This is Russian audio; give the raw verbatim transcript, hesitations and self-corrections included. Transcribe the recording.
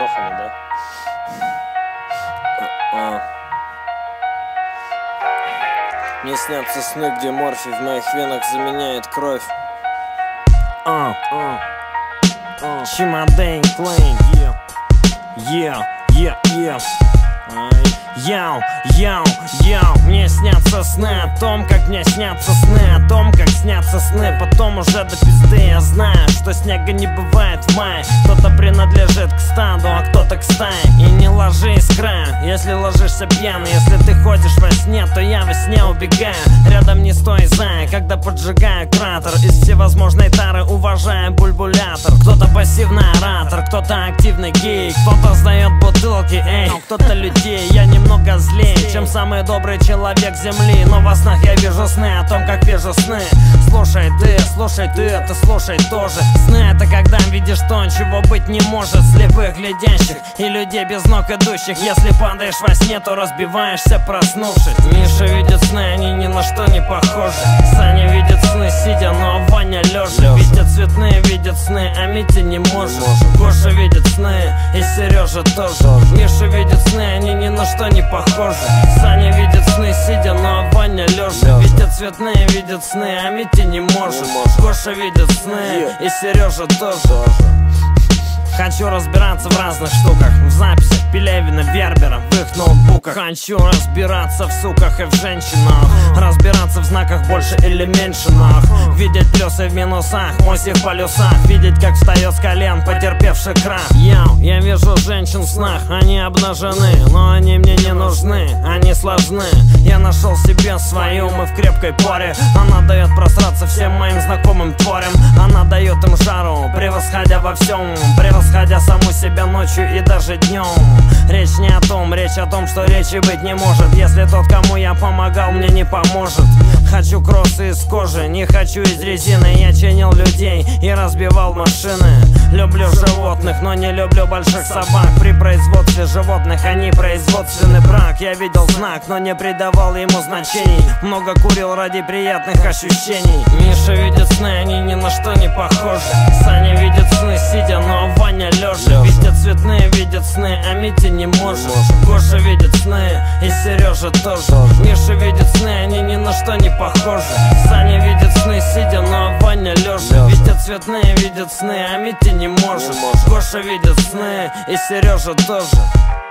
вздохами, да? А. Мне снятся сны, где морфий в моих венах заменяет кровь. А, а, а. Чемодан Клейн, yeah, yeah, yeah, yeah. Яу, яу, яу. Мне снятся сны о том, как мне снятся сны о том, как снятся сны. Потом уже до пизды я знаю, что снега не бывает в мае. Кто-то принадлежит к стаду, а кто-то к стае. И не ложись с краю, если ложишься пьяный. Если ты ходишь во сне, то я во сне убегаю. Рядом не стой, зая, когда поджигаю кратер. Из всевозможной тары уважаю бульбулятор. Кто-то пассивный оратор, кто-то активный гей. Кто-то сдает бутылки, эй, кто-то людей. Я немного злее, чем самый добрый человек земли. Но во снах я вижу сны о том, как вижу сны. Слушай ты, слушай ты, ты слушай тоже. Сны — это когда видишь то, чего быть не может. Слепых глядящих и людей без ног идущих. Если падаешь во сне, то разбиваешься, проснувшись. Миша видит сны, они ни на что не похожи. Саня видит сны сидя, но Ваня лежа. Витя цветные видит сны, а Митя не может. Гоша видит сны, и Сережа тоже. Миша видит сны, они ни на что не похожи. Саня видит сны сидя, но Ваня лежа. Витя цветные видит сны, а Митя не может. Гоша видит сны, и Сережа тоже. Хочу разбираться в разных штуках, в записях Пелевина, Вербера, в их ноутбуках. Хочу разбираться в суках и в женщинах, разбираться в знаках больше или меньше нах. Видеть плюсы в минусах, мось в полюсах. Видеть, как встает с колен потерпевший крах. Яу, я вижу женщин в снах, они обнажены, но они мне не нужны, они сложны. Я нашел себе свою, мы в крепкой паре. Она дает просраться всем моим знакомым творям. Она дает им жару, превосходя во всем, превосходя саму себя ночью и даже днем. Речь не о том, речь о том, что речи быть не может, если тот, кому я помогал, мне не поможет. Хочу кроссы из кожи, не хочу из резины. Я чинил людей и разбивал машины. Люблю животных, но не люблю больших собак. При производстве животных они производственный брак. Я видел знак, но не придавал ему значений. Много курил ради приятных ощущений. Миша видит сны, они ни на что не похожи. Саня видит сны сидя, но Ваня лежа. Витя цветные видит сны, а Митя не может. Гоша видит сны, и Сережа тоже. Миша видит сны, они ни на что не похожи. Саня видит сны сидя, но Ваня лежа. Витя цветные видит сны, а Митя не может. Гоша видит сны, и Сережа тоже.